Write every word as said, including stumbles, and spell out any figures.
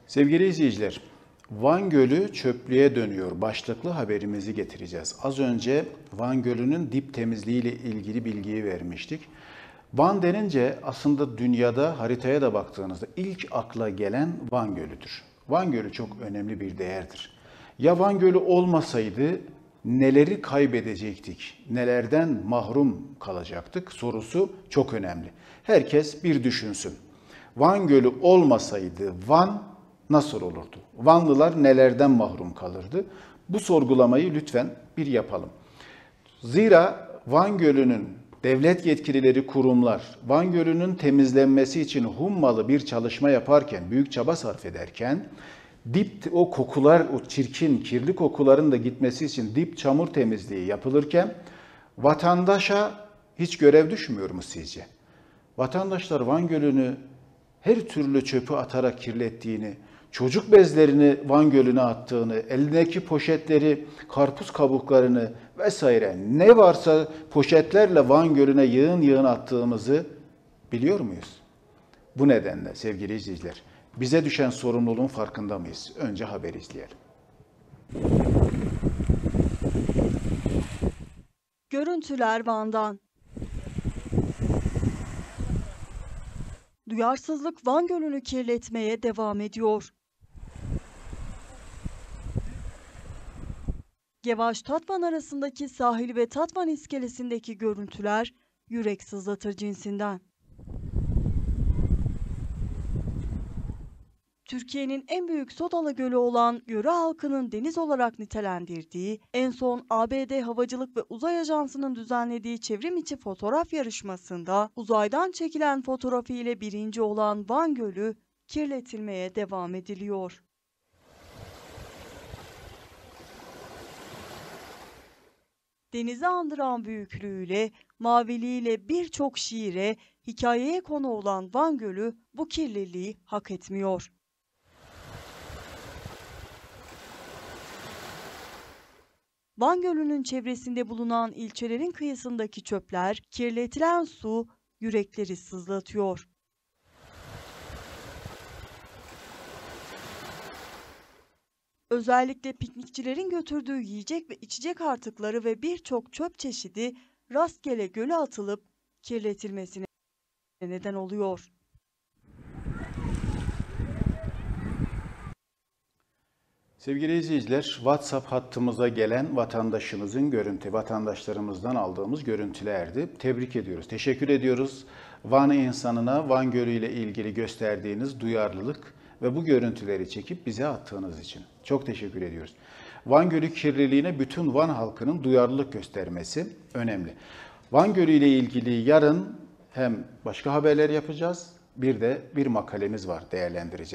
Sevgili izleyiciler, Van Gölü çöplüğe dönüyor başlıklı haberimizi getireceğiz. Az önce Van Gölü'nün dip temizliği ile ilgili bilgiyi vermiştik. Van denince aslında dünyada haritaya da baktığınızda ilk akla gelen Van Gölü'dür. Van Gölü çok önemli bir değerdir. Ya Van Gölü olmasaydı neleri kaybedecektik, nelerden mahrum kalacaktık sorusu çok önemli. Herkes bir düşünsün. Van Gölü olmasaydı Van nasıl olurdu? Vanlılar nelerden mahrum kalırdı? Bu sorgulamayı lütfen bir yapalım. Zira Van Gölü'nün devlet yetkilileri, kurumlar Van Gölü'nün temizlenmesi için hummalı bir çalışma yaparken, büyük çaba sarf ederken, dip o kokular, o çirkin, kirli kokuların da gitmesi için dip çamur temizliği yapılırken vatandaşa hiç görev düşmüyor mu sizce? Vatandaşlar Van Gölü'nü her türlü çöpü atarak kirlettiğini, çocuk bezlerini Van Gölü'ne attığını, elindeki poşetleri, karpuz kabuklarını vesaire ne varsa poşetlerle Van Gölü'ne yığın yığın attığımızı biliyor muyuz? Bu nedenle sevgili izleyiciler, bize düşen sorumluluğun farkında mıyız? Önce haberi izleyelim. Görüntüler Van'dan. Duyarsızlık Van Gölü'nü kirletmeye devam ediyor. Gevaş-Tatvan arasındaki sahil ve Tatvan iskelesindeki görüntüler yürek sızlatır cinsinden. Türkiye'nin en büyük sodalı gölü olan yöre halkının deniz olarak nitelendirdiği, en son A B D Havacılık ve Uzay Ajansı'nın düzenlediği çevrim içi fotoğraf yarışmasında uzaydan çekilen fotoğrafı ile birinci olan Van Gölü kirletilmeye devam ediliyor. Denizi andıran büyüklüğüyle, maviliğiyle birçok şiire, hikayeye konu olan Van Gölü bu kirliliği hak etmiyor. Van Gölü'nün çevresinde bulunan ilçelerin kıyısındaki çöpler, kirletilen su yürekleri sızlatıyor. Özellikle piknikçilerin götürdüğü yiyecek ve içecek artıkları ve birçok çöp çeşidi rastgele göle atılıp kirletilmesine neden oluyor. Sevgili izleyiciler, WhatsApp hattımıza gelen vatandaşımızın görüntü, vatandaşlarımızdan aldığımız görüntülerdi. Tebrik ediyoruz, teşekkür ediyoruz. Van insanına Van Gölü ile ilgili gösterdiğiniz duyarlılık ve bu görüntüleri çekip bize attığınız için çok teşekkür ediyoruz. Van Gölü kirliliğine bütün Van halkının duyarlılık göstermesi önemli. Van Gölü ile ilgili yarın hem başka haberler yapacağız, bir de bir makalemiz var değerlendireceğiz.